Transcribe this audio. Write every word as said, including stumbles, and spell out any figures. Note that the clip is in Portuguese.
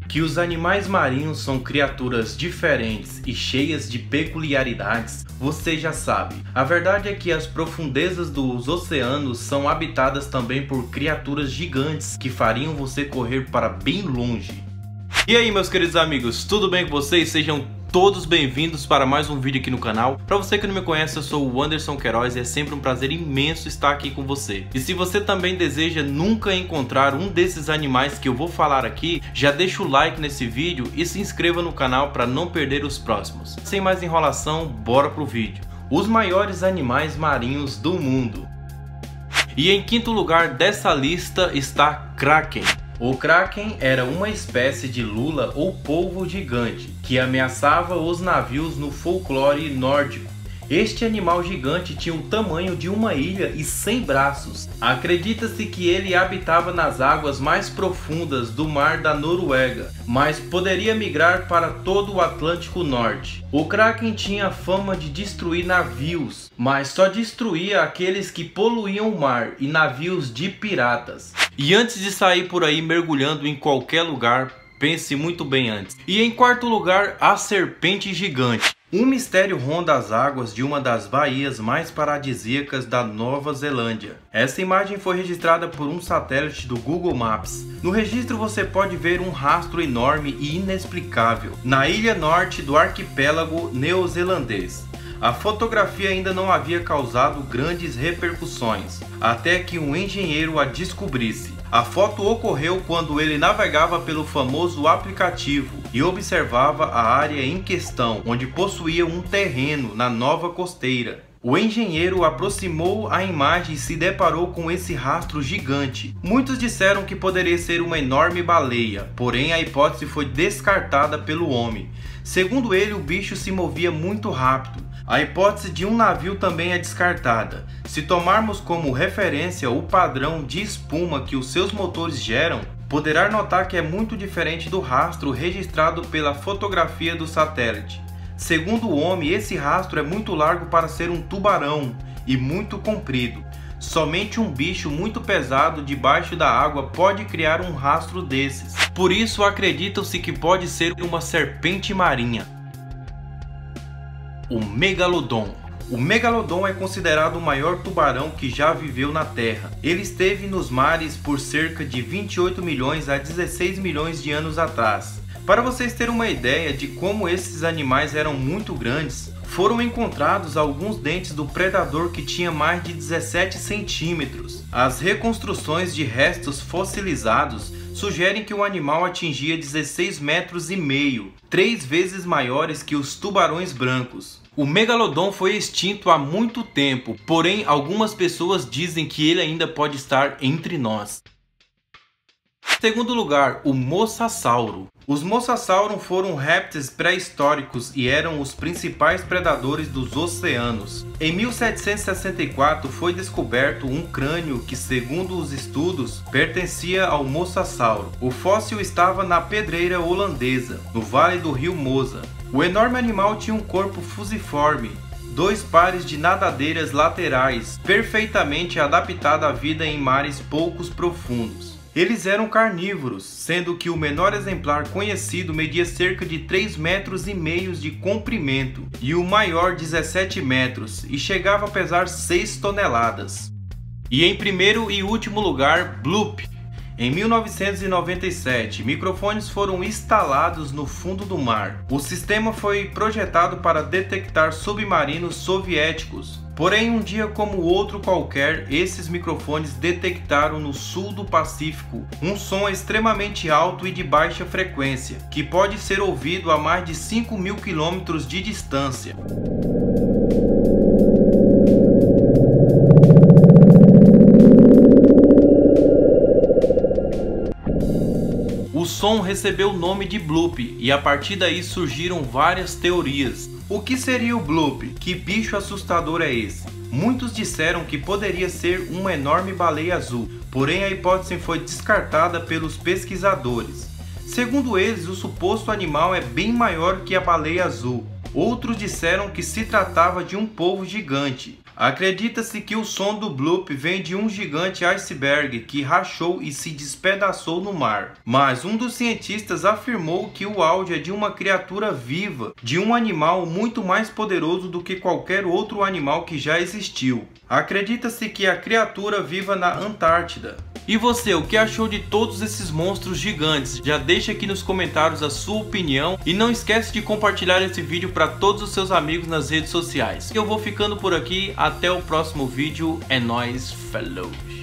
Que os animais marinhos são criaturas diferentes e cheias de peculiaridades, você já sabe. A verdade é que as profundezas dos oceanos são habitadas também por criaturas gigantes que fariam você correr para bem longe. E aí, meus queridos amigos, tudo bem com vocês? Sejam todos bem-vindos para mais um vídeo aqui no canal. Para você que não me conhece, eu sou o Anderson Queiroz e é sempre um prazer imenso estar aqui com você. E se você também deseja nunca encontrar um desses animais que eu vou falar aqui, já deixa o like nesse vídeo e se inscreva no canal para não perder os próximos. Sem mais enrolação, bora pro vídeo. Os maiores animais marinhos do mundo. E em quinto lugar dessa lista está Kraken. O Kraken era uma espécie de lula ou polvo gigante que ameaçava os navios no folclore nórdico. Este animal gigante tinha o tamanho de uma ilha e cem braços. Acredita-se que ele habitava nas águas mais profundas do mar da Noruega, mas poderia migrar para todo o Atlântico Norte. O Kraken tinha fama de destruir navios, mas só destruía aqueles que poluíam o mar e navios de piratas. E antes de sair por aí mergulhando em qualquer lugar, pense muito bem antes. E em quarto lugar, a serpente gigante. Um mistério ronda as águas de uma das baías mais paradisíacas da Nova Zelândia. Essa imagem foi registrada por um satélite do Google Maps. No registro você pode ver um rastro enorme e inexplicável na ilha norte do arquipélago neozelandês. A fotografia ainda não havia causado grandes repercussões, até que um engenheiro a descobrisse. A foto ocorreu quando ele navegava pelo famoso aplicativo e observava a área em questão, onde possuía um terreno na nova costeira. O engenheiro aproximou a imagem e se deparou com esse rastro gigante. Muitos disseram que poderia ser uma enorme baleia, porém a hipótese foi descartada pelo homem. Segundo ele, o bicho se movia muito rápido. A hipótese de um navio também é descartada. Se tomarmos como referência o padrão de espuma que os seus motores geram, poderá notar que é muito diferente do rastro registrado pela fotografia do satélite. Segundo o homem, esse rastro é muito largo para ser um tubarão e muito comprido. Somente um bicho muito pesado debaixo da água pode criar um rastro desses. Por isso acreditam-se que pode ser uma serpente marinha. O Megalodon. O Megalodon é considerado o maior tubarão que já viveu na Terra. Ele esteve nos mares por cerca de vinte e oito milhões a dezesseis milhões de anos atrás. Para vocês terem uma ideia de como esses animais eram muito grandes, foram encontrados alguns dentes do predador que tinha mais de dezessete centímetros. As reconstruções de restos fossilizados sugerem que o animal atingia dezesseis metros e meio, três vezes maiores que os tubarões brancos. O Megalodon foi extinto há muito tempo, porém algumas pessoas dizem que ele ainda pode estar entre nós. Segundo lugar, o Mosasauro. Os Mosasauro foram répteis pré-históricos e eram os principais predadores dos oceanos. Em mil setecentos e sessenta e quatro foi descoberto um crânio que, segundo os estudos, pertencia ao Mosasauro. O fóssil estava na pedreira holandesa, no vale do rio Mosa. O enorme animal tinha um corpo fusiforme, dois pares de nadadeiras laterais, perfeitamente adaptado à vida em mares poucos profundos. Eles eram carnívoros, sendo que o menor exemplar conhecido media cerca de três metros e meio de comprimento e o maior dezessete metros e chegava a pesar seis toneladas. E em primeiro e último lugar, Bloop. Em mil novecentos e noventa e sete, microfones foram instalados no fundo do mar. O sistema foi projetado para detectar submarinos soviéticos. Porém, um dia como outro qualquer, esses microfones detectaram no sul do Pacífico um som extremamente alto e de baixa frequência, que pode ser ouvido a mais de cinco mil quilômetros de distância. O som recebeu o nome de Bloop e a partir daí surgiram várias teorias. O que seria o Bloop? Que bicho assustador é esse? Muitos disseram que poderia ser uma enorme baleia azul, porém a hipótese foi descartada pelos pesquisadores. Segundo eles, o suposto animal é bem maior que a baleia azul. Outros disseram que se tratava de um polvo gigante. Acredita-se que o som do bloop vem de um gigante iceberg que rachou e se despedaçou no mar, mas um dos cientistas afirmou que o áudio é de uma criatura viva, de um animal muito mais poderoso do que qualquer outro animal que já existiu. Acredita-se que a criatura viva na Antártida. E você, o que achou de todos esses monstros gigantes? Já deixa aqui nos comentários a sua opinião e não esquece de compartilhar esse vídeo para todos os seus amigos nas redes sociais. Eu vou ficando por aqui, até o próximo vídeo, é nóis, falou!